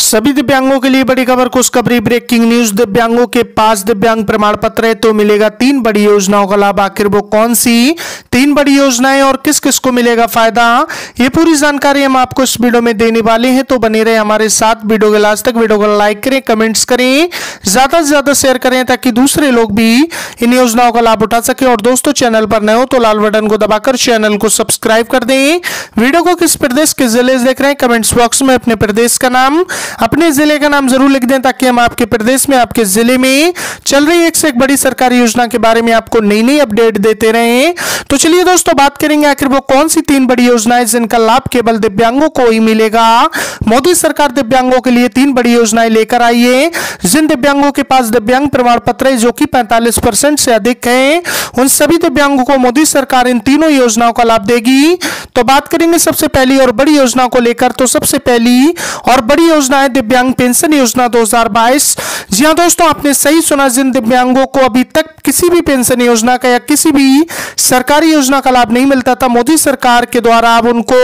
सभी दिव्यांगों के लिए बड़ी खबर, खुशखबरी, ब्रेकिंग न्यूज। दिव्यांगों के पास दिव्यांग प्रमाण पत्र है तो मिलेगा 3 बड़ी योजनाओं का लाभ। आखिर वो कौन सी 3 बड़ी योजनाएं और किस किस को मिलेगा फायदा, ये पूरी जानकारी हम आपको इस वीडियो में देने वाले हैं। तो बने रहे हमारे साथ वीडियो के लास्ट तक। वीडियो को लाइक करें, कमेंट्स करें, ज्यादा से ज्यादा शेयर करें ताकि दूसरे लोग भी इन योजनाओं का लाभ उठा सके। और दोस्तों, चैनल पर नए हो तो लाल बटन को दबाकर चैनल को सब्सक्राइब कर दें। वीडियो को किस प्रदेश के जिले से देख रहे हैं कमेंट्स बॉक्स में अपने प्रदेश का नाम, अपने जिले का नाम जरूर लिख दें ताकि हम आपके प्रदेश में, आपके जिले में चल रही एक से एक बड़ी सरकारी योजना के बारे में आपको नई नई अपडेट देते रहें। तो चलिए दोस्तों, बात करेंगे आखिर वो कौन सी 3 बड़ी योजनाएं जिनका लाभ केवल दिव्यांगों को ही मिलेगा। मोदी सरकार दिव्यांगों के लिए 3 बड़ी योजनाएं लेकर आई है। जिन दिव्यांगों के पास दिव्यांग प्रमाण पत्र है जो कि 45% से अधिक है, उन सभी दिव्यांगों को मोदी सरकार इन तीनों योजनाओं का लाभ देगी। तो बात करेंगे सबसे पहली और बड़ी योजना को लेकर। तो सबसे पहली और बड़ी योजना है दिव्यांग पेंशन योजना 2022। जी हां दोस्तों, आपने सही सुना। जिन दिव्यांगों को अभी तक किसी भी पेंशन योजना का या किसी भी सरकारी योजना का लाभ नहीं मिलता था, मोदी सरकार के द्वारा अब उनको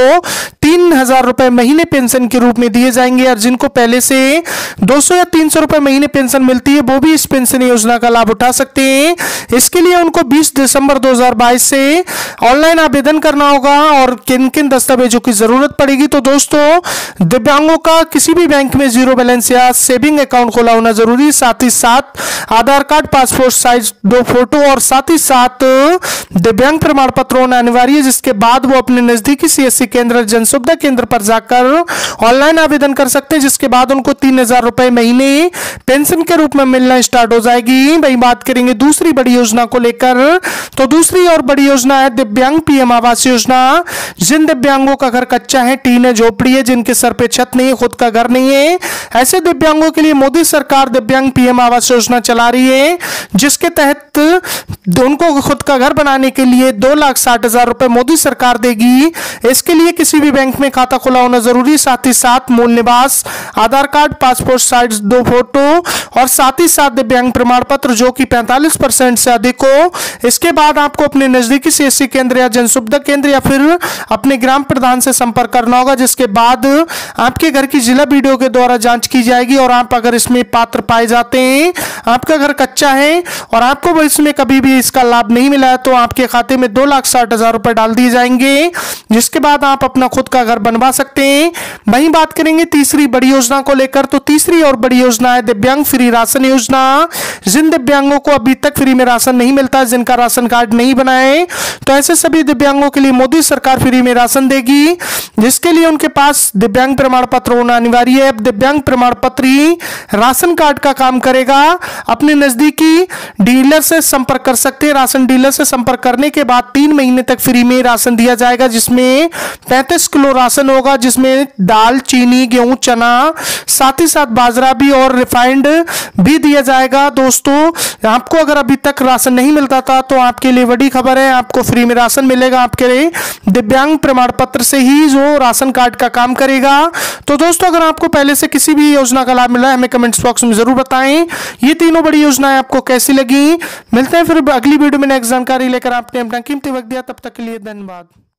3000 रुपए महीने पेंशन के रूप में दिए जाएंगे। और जिनको पहले से 200 या 300 रुपए महीने पेंशन मिलती है वो भी इस पेंशन योजना का लाभ उठा सकते हैं। इसके लिए उनको 20 दिसंबर 2022 से ऑनलाइन आवेदन करना होगा। और किन किन दस्तावेजों की जरूरत पड़ेगी, तो दोस्तों दिव्यांगों का किसी भी बैंक में 0 बैलेंस या सेविंग अकाउंट खोला होना जरूरी, साथ ही साथ Aadhaar card, passport size 2 photo और साथ ही साथ दिव्यांग प्रमाण पत्र होना अनिवार्य है। जिसके बाद वो अपने नजदीकी सीएससी केंद्र, जन सुविधा केंद्र पर जाकर ऑनलाइन आवेदन कर सकते हैं। जिसके बाद उनको 3000 रुपए महीने पेंशन के रूप में मिलना स्टार्ट हो जाएगी। वही बात करेंगे दूसरी बड़ी योजना को लेकर। तो दूसरी और बड़ी योजना है दिव्यांग पीएम आवास योजना। जिन दिव्यांगों का घर कच्चा है, टीन है, झोपड़ी है, जिनके सर पे छत नहीं है, खुद का घर नहीं है, ऐसे दिव्यांगों के लिए मोदी सरकार दिव्यांग पीएम आवास योजना चला रही है। जिसके तहत उनको खुद का घर बनाने के लिए 2,60,000 रुपए मोदी सरकार देगी। इसके लिए किसी भी बैंक में खाता खुला होना जरूरी, साथ ही साथ मूल निवास, Aadhaar card, passport size 2 photo और साथ ही साथ दिव्यांग प्रमाण पत्र जो कि 45% से अधिक हो। इसके बाद आपको अपने नजदीकी सीएससी केंद्र या जन सुविधा केंद्र या फिर अपने ग्राम प्रधान से संपर्क करना होगा। जिसके बाद आपके घर की जिला बीडीओ के द्वारा जांच की जाएगी। और आप अगर इसमें पात्र पाए जाते हैं, आपका घर कच्चा है और आपको इसमें कभी भी इसका लाभ नहीं मिला है, तो आपके खाते में 2,60,000 रुपए डाल दिए जाएंगे। जिसके बाद आप अपना खुद का घर बनवा सकते हैं। वहीं बात करेंगे तीसरी बड़ी योजना को लेकर। तो तीसरी और बड़ी योजना है दिव्यांग फ्री राशन योजना। जिन दिव्यांगों को अभी तक फ्री में राशन नहीं मिलता, जिनका राशन कार्ड नहीं बना है, तो ऐसे सभी दिव्यांगों के लिए मोदी सरकार फ्री में राशन देगी। जिसके लिए उनके पास दिव्यांग प्रमाण पत्र होना अनिवार्य है। अब दिव्यांग प्रमाण पत्र ही राशन कार्ड का काम करेगा। अपने नजदीकी डीलर से संपर्क कर सकते हैं। राशन डीलर से संपर्क करने के बाद 3 महीने तक फ्री में राशन दिया जाएगा, जिसमें 35 किलो राशन होगा, जिसमें दाल, चीनी, गेहूं, चना, साथ ही साथ बाजरा भी और रिफाइंड भी दिया जाएगा। दोस्तों, आपको अगर अभी तक राशन नहीं मिलता था तो आपके लिए बड़ी खबर है, आपको फ्री में राशन मिलेगा। आपके लिए दिव्यांग प्रमाण पत्र से ही जो राशन कार्ड का काम करेगा। तो दोस्तों, अगर आपको पहले से किसी भी योजना का लाभ मिला है, हमें कमेंट्स बॉक्स में जरूर बताएं। ये तीनों बड़ी योजनाएं आपको कैसी लगी। मिलते हैं फिर अगली वीडियो में नेक्स्ट जानकारी लेकर। आपने अपना कीमती वक्त दिया, तब तक के लिए धन्यवाद।